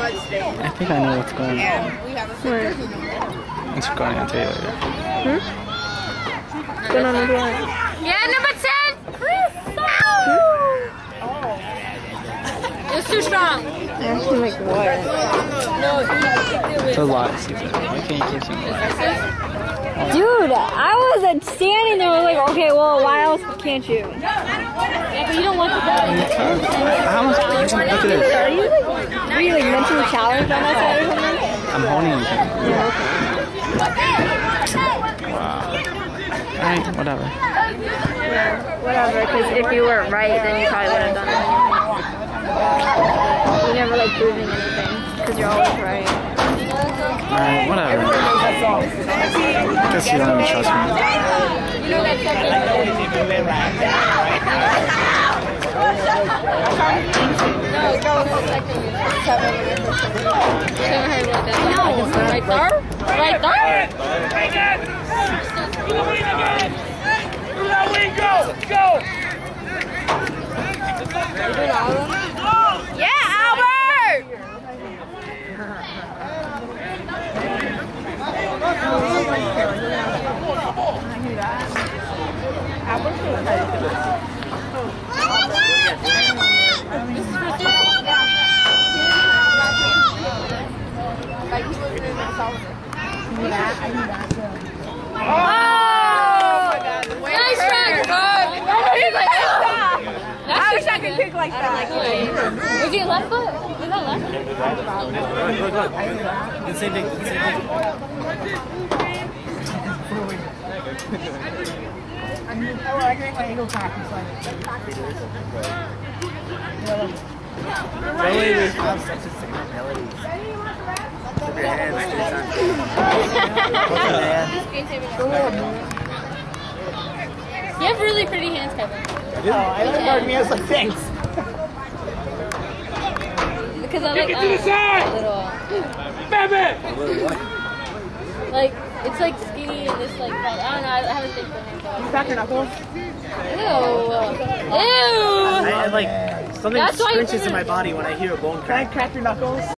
I think I know what's going on. Where? It's going on Taylor. What's going on with what? Yeah, number 10! It was too strong. Actually, like what? No, It's a lot. You can't keep saying that. Dude, I was standing there, I was like, okay, well, why else can't you? yeah, but you don't want to go. How much? Look at this. Are you like mentally challenged on that side or something? I'm holding him. Yeah, Wow. Alright, whatever. yeah, whatever, because if you weren't right, then you probably would have done it. You never like proving anything, because you're always right. Alright, whatever. I guess you don't even trust me. You know that second. No, go second. No, right there? Right there? Go! Yeah, Albert! Nice try, Bug! He's like, I wish I could kick like that. Was he left foot? Was that left? Same thing. I think my ankle practice like Really, we have such a sick ability. With your hands, You have really pretty hands, Kevin. I look hard at me, I was like, thanks. Because I like little. Like it's like skinny and this like I don't know. I haven't think for him. Crack your knuckles. Ew! I like something That's why scrunches in my body when I hear a bone crack. Crack your knuckles.